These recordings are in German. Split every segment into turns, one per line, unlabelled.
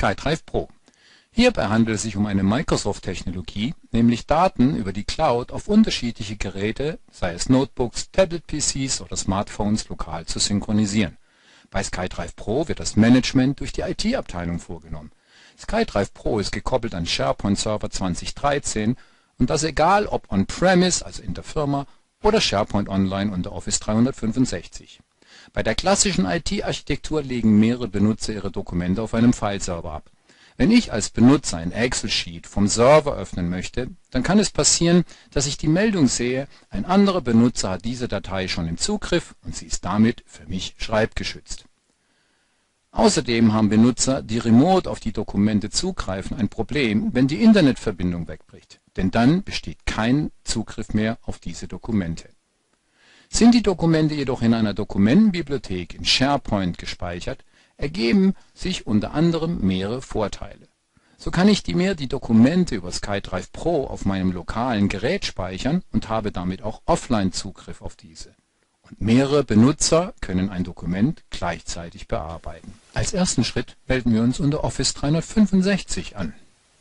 SkyDrive Pro. Hierbei handelt es sich um eine Microsoft-Technologie, nämlich Daten über die Cloud auf unterschiedliche Geräte, sei es Notebooks, Tablet-PCs oder Smartphones, lokal zu synchronisieren. Bei SkyDrive Pro wird das Management durch die IT-Abteilung vorgenommen. SkyDrive Pro ist gekoppelt an SharePoint Server 2013 und das egal ob on-premise, also in der Firma, oder SharePoint Online unter Office 365. Bei der klassischen IT-Architektur legen mehrere Benutzer ihre Dokumente auf einem Fileserver ab. Wenn ich als Benutzer ein Excel-Sheet vom Server öffnen möchte, dann kann es passieren, dass ich die Meldung sehe, ein anderer Benutzer hat diese Datei schon im Zugriff und sie ist damit für mich schreibgeschützt. Außerdem haben Benutzer, die remote auf die Dokumente zugreifen, ein Problem, wenn die Internetverbindung wegbricht, denn dann besteht kein Zugriff mehr auf diese Dokumente. Sind die Dokumente jedoch in einer Dokumentenbibliothek in SharePoint gespeichert, ergeben sich unter anderem mehrere Vorteile. So kann ich mir die Dokumente über SkyDrive Pro auf meinem lokalen Gerät speichern und habe damit auch Offline-Zugriff auf diese. Und mehrere Benutzer können ein Dokument gleichzeitig bearbeiten. Als ersten Schritt melden wir uns unter Office 365 an.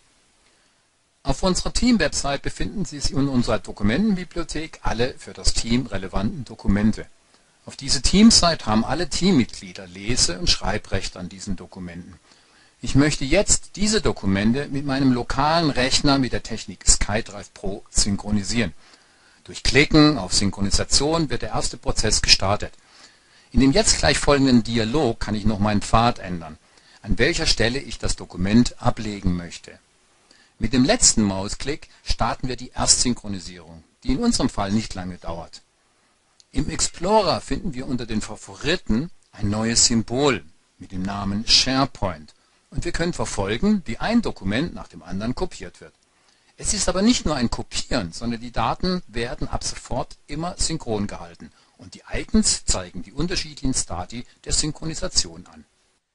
Auf unserer Team-Website befinden sich in unserer Dokumentenbibliothek alle für das Team relevanten Dokumente. Auf diese Teamsite haben alle Teammitglieder Lese- und Schreibrechte an diesen Dokumenten. Ich möchte jetzt diese Dokumente mit meinem lokalen Rechner mit der Technik SkyDrive Pro synchronisieren. Durch Klicken auf Synchronisation wird der erste Prozess gestartet. In dem jetzt gleich folgenden Dialog kann ich noch meinen Pfad ändern, an welcher Stelle ich das Dokument ablegen möchte. Mit dem letzten Mausklick starten wir die Erstsynchronisierung, die in unserem Fall nicht lange dauert. Im Explorer finden wir unter den Favoriten ein neues Symbol mit dem Namen SharePoint und wir können verfolgen, wie ein Dokument nach dem anderen kopiert wird. Es ist aber nicht nur ein Kopieren, sondern die Daten werden ab sofort immer synchron gehalten und die Icons zeigen die unterschiedlichen Stati der Synchronisation an.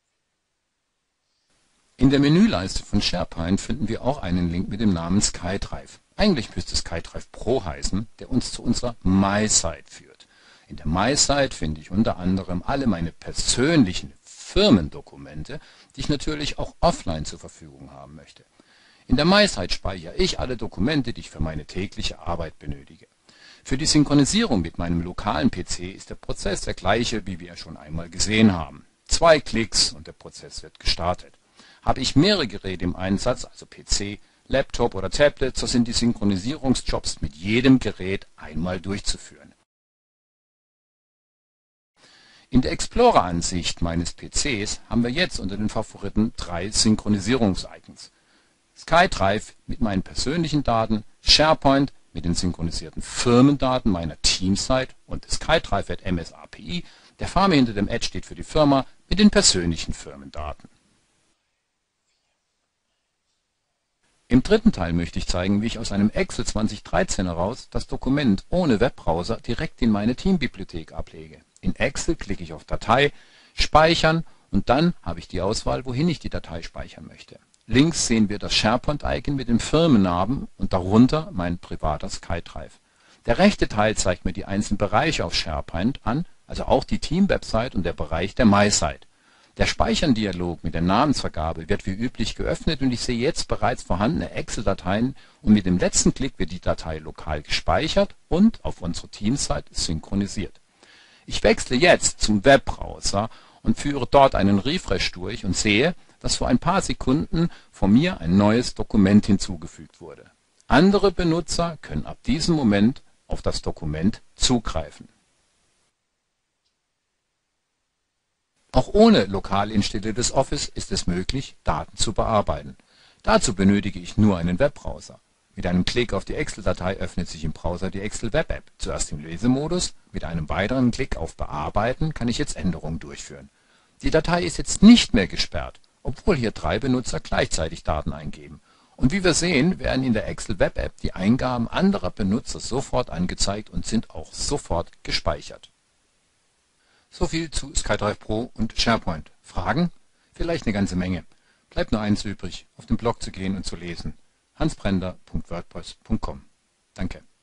In der Menüleiste von SharePoint finden wir auch einen Link mit dem Namen SkyDrive. Eigentlich müsste SkyDrive Pro heißen, der uns zu unserer MySite führt. In der MySite finde ich unter anderem alle meine persönlichen Firmendokumente, die ich natürlich auch offline zur Verfügung haben möchte. In der MySite speichere ich alle Dokumente, die ich für meine tägliche Arbeit benötige. Für die Synchronisierung mit meinem lokalen PC ist der Prozess der gleiche, wie wir schon einmal gesehen haben. 2 Klicks und der Prozess wird gestartet. Habe ich mehrere Geräte im Einsatz, also PC, Laptop oder Tablet, so sind die Synchronisierungsjobs mit jedem Gerät einmal durchzuführen. In der Explorer-Ansicht meines PCs haben wir jetzt unter den Favoriten 3 Synchronisierungs-Icons. SkyDrive mit meinen persönlichen Daten, SharePoint mit den synchronisierten Firmendaten meiner Teamsite und SkyDrive MS API, der Farbe hinter dem Ad steht für die Firma, mit den persönlichen Firmendaten. Im dritten Teil möchte ich zeigen, wie ich aus einem Excel 2013 heraus das Dokument ohne Webbrowser direkt in meine Teambibliothek ablege. In Excel klicke ich auf Datei, Speichern und dann habe ich die Auswahl, wohin ich die Datei speichern möchte. Links sehen wir das SharePoint-Icon mit dem Firmennamen und darunter mein privater SkyDrive. Der rechte Teil zeigt mir die einzelnen Bereiche auf SharePoint an, also auch die Team-Website und der Bereich der MySite. Der Speichern-Dialog mit der Namensvergabe wird wie üblich geöffnet und ich sehe jetzt bereits vorhandene Excel-Dateien und mit dem letzten Klick wird die Datei lokal gespeichert und auf unsere Teamsite synchronisiert. Ich wechsle jetzt zum Webbrowser und führe dort einen Refresh durch und sehe, dass vor ein paar Sekunden von mir ein neues Dokument hinzugefügt wurde. Andere Benutzer können ab diesem Moment auf das Dokument zugreifen. Auch ohne lokal installiertes Office ist es möglich, Daten zu bearbeiten. Dazu benötige ich nur einen Webbrowser. Mit einem Klick auf die Excel-Datei öffnet sich im Browser die Excel Web App. Zuerst im Lesemodus, mit einem weiteren Klick auf Bearbeiten kann ich jetzt Änderungen durchführen. Die Datei ist jetzt nicht mehr gesperrt, obwohl hier 3 Benutzer gleichzeitig Daten eingeben. Und wie wir sehen, werden in der Excel Web App die Eingaben anderer Benutzer sofort angezeigt und sind auch sofort gespeichert. Soviel zu SkyDrive Pro und SharePoint. Fragen? Vielleicht eine ganze Menge. Bleibt nur eins übrig, auf den Blog zu gehen und zu lesen. hansbrender.wordpress.com. Danke.